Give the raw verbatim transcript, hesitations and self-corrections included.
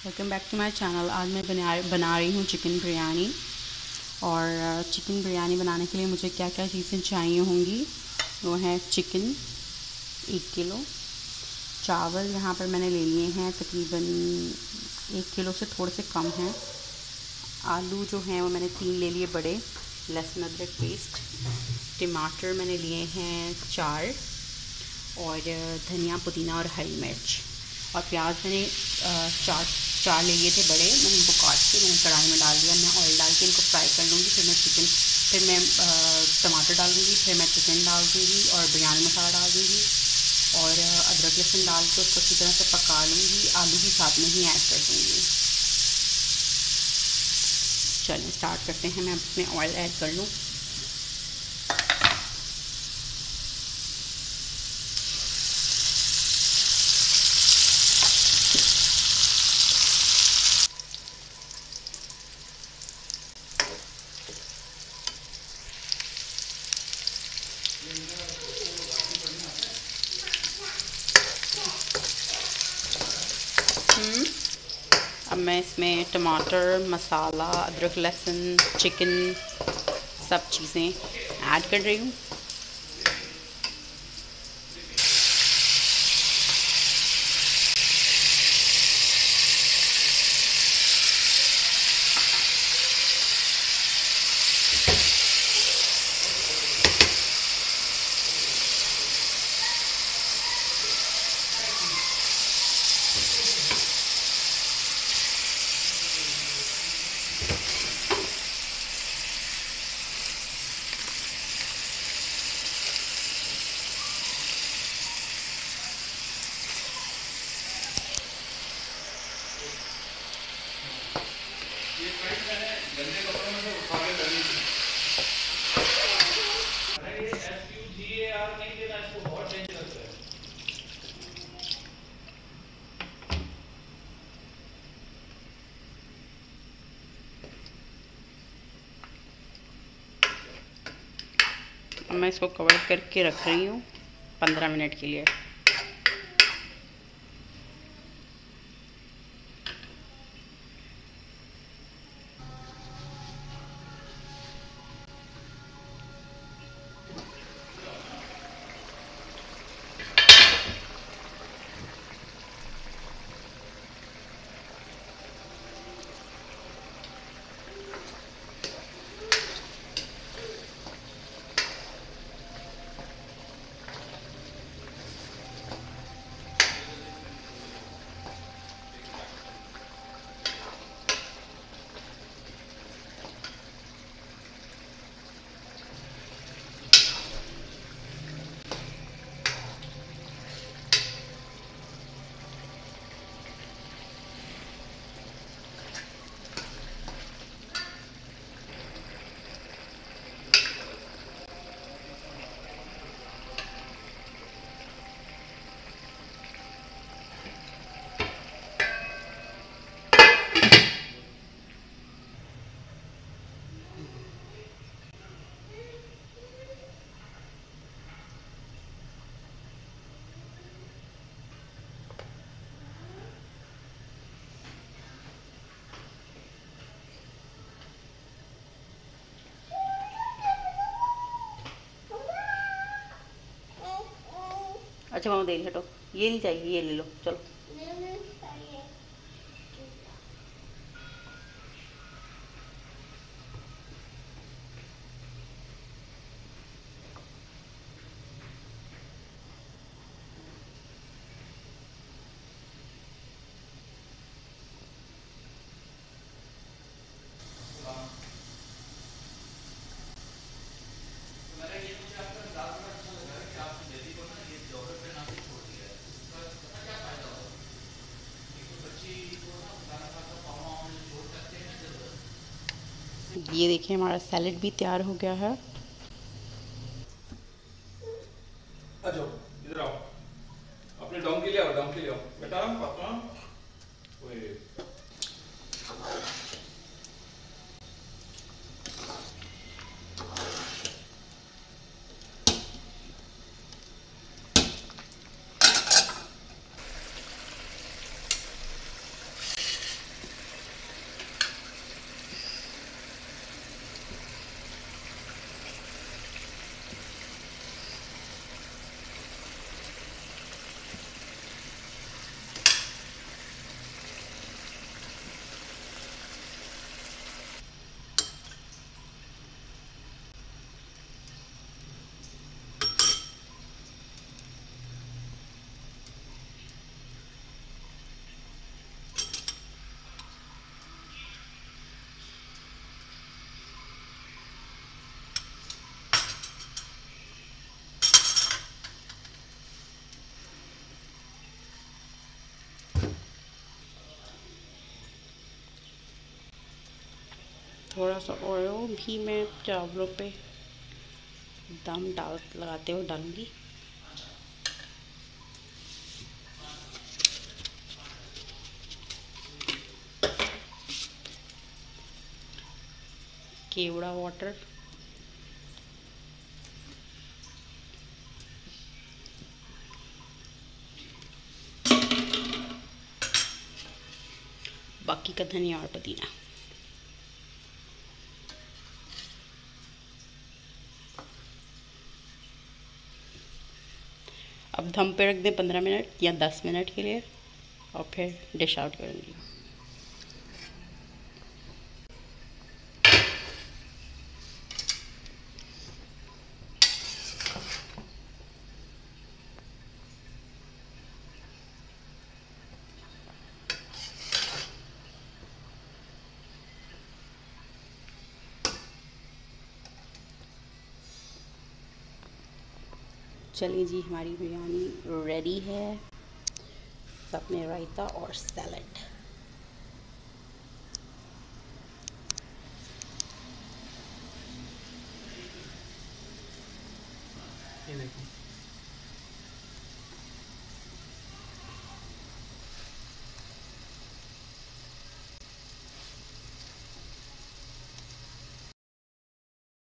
Welcome back to my channel. आज मैं बना बना रही हूँ चिकन बिरयानी। और चिकन बिरयानी बनाने के लिए मुझे क्या क्या चीज़ें चाहिए होंगी वो है चिकन एक किलो, चावल यहाँ पर मैंने ले लिए हैं तकरीबन एक किलो से थोड़े से कम हैं, आलू जो हैं वो मैंने तीन ले लिए बड़े, लहसुन अदरक पेस्ट, टमाटर मैंने लिए हैं चार, और धनिया पुदीना और हरी मिर्च, और प्याज मैंने चार चार ले लिए थे बड़े। मैंने इनको काट के मैंने कढ़ाई में डाल दिया। मैं ऑयल डाल के इनको फ्राई कर लूँगी। फिर मैं चिकन फिर मैं टमाटर डाल दूँगी, फिर मैं चिकन डाल दूँगी और बिरयानी मसाला डाल दूँगी और अदरक लहसुन डाल के उसको अच्छी तरह से पका लूँगी। आलू भी साथ में ही ऐड कर दूँगी। चलिए स्टार्ट करते हैं। मैं इसमें ऑयल ऐड कर लूँ। अब मैं इसमें टमाटर, मसाला, अदरक लहसुन, चिकन सब चीज़ें ऐड कर रही हूँ। मैं इसको कवर करके रख रही हूँ पंद्रह मिनट के लिए। अच्छा मामा दे हटो, ये नहीं चाहिए, ये ले लो चलो। ये देखिए हमारा सैलेड भी तैयार हो गया है। आ जाओ, इधर आओ, अपने डोंकी ले आओ, डोंकी ले आओ बेटा। पापा ओए थोड़ा सा ऑयल भी मैं चावलों पे दम डाल लगाते हुए डालूंगी। केवड़ा वाटर, बाकी का धनिया और पुदीना। अब दम पे रख दें पंद्रह मिनट या दस मिनट के लिए और फिर डिश आउट करूँगी। चलिए जी, हमारी बिरयानी रेडी है। साथ में रायता और सैलड। ये देखो।